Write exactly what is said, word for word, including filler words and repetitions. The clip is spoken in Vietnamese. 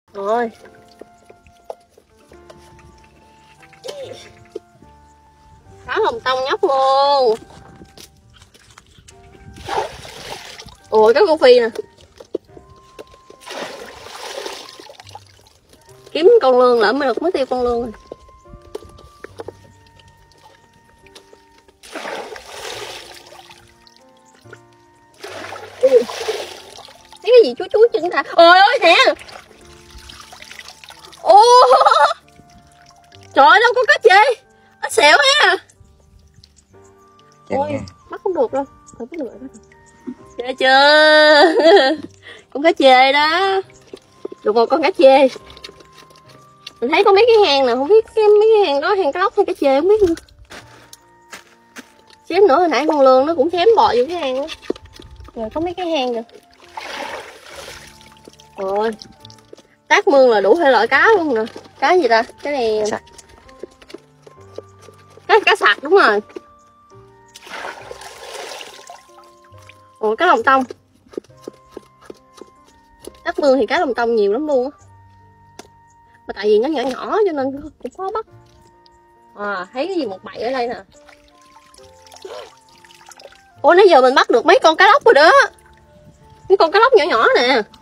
Rồi. Cá lồng tông nhóc luôn. Ủa cá con phi nè. Kiếm con lươn lỡ mới được mới tiêu con lươn rồi. Thấy cái gì chúi chúi chân ta. Ôi ơi nè. Ô. Trời ơi đâu có cá chê. Nó xẹo ha. Ôi bắt không được đâu. Thôi bắt được rồi. Chê chưa. Con cá chê đó. Được một con cá chê. Mình thấy có mấy cái hang nè, không biết cái mấy cái hang đó hang cá lóc hay cá chê không biết nữa. Xém nữa hồi nãy con lươn nó cũng xém bò vô cái hang đó. Rồi có mấy cái hang kìa. Rồi. Tát mương là đủ thể loại cá luôn nè. Cá gì ta? Cái này sặc. Cá cá sặc đúng rồi. Ủa cá lồng tông. Tát mương thì cá lồng tông nhiều lắm luôn á. Mà tại vì nó nhỏ nhỏ cho nên cũng khó bắt. À, thấy cái gì một bậy ở đây nè. Ủa nãy giờ mình bắt được mấy con cá lóc rồi đó. Mấy con cá lóc nhỏ nhỏ nè.